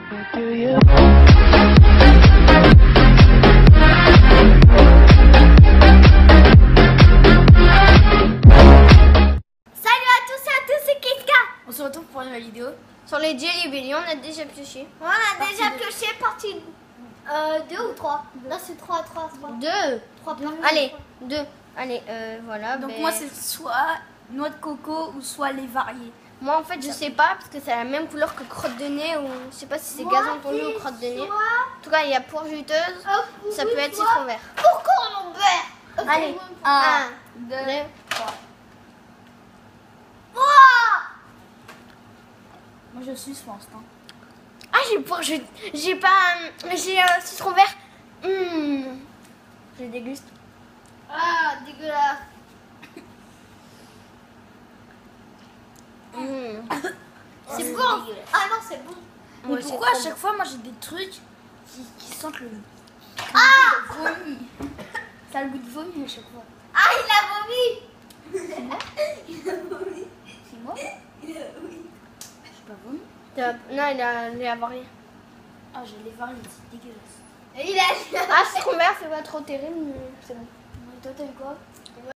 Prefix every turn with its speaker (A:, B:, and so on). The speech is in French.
A: On se retrouve pour une nouvelle vidéo.
B: Sur les Jelly Belly, on a déjà pioché.
C: On a déjà pioché partie 2 ou 3. Là c'est 3.
B: 2.
C: 3
B: Allez, 2. Allez, voilà.
A: Donc
B: ben,
A: moi c'est soit noix de coco ou soit les variés.
B: moi en fait je sais pas parce que c'est la même couleur que crotte de nez ou je sais pas si c'est gazon tondu ou crotte de nez. En tout cas il y a poire juteuse, ça peut être citron vert.
C: Pourquoi on en vert?
B: Allez,
A: 1,
B: 2,
A: 3. Moi je suis sur instinct.
B: Ah j'ai poire j'ai pas j'ai citron vert. Je déguste.
C: Ah dégueulasse. C'est bon. Ah non c'est bon.
A: Mais
B: Ouais,
A: pourquoi
B: c'est
A: à chaque fois moi j'ai des trucs qui sentent le vomi. Ça a le goût de vomi à chaque fois.
C: Ah il a vomi. Il a vomi.
A: C'est moi?
C: Il a vomi.
A: J'ai pas vomi.
B: Non il a varié.
A: Ah j'ai les variés, c'est dégueulasse.
C: Et il a
B: Ah citron vert c'est pas trop terrible mais c'est bon.
A: Et toi t'as eu quoi?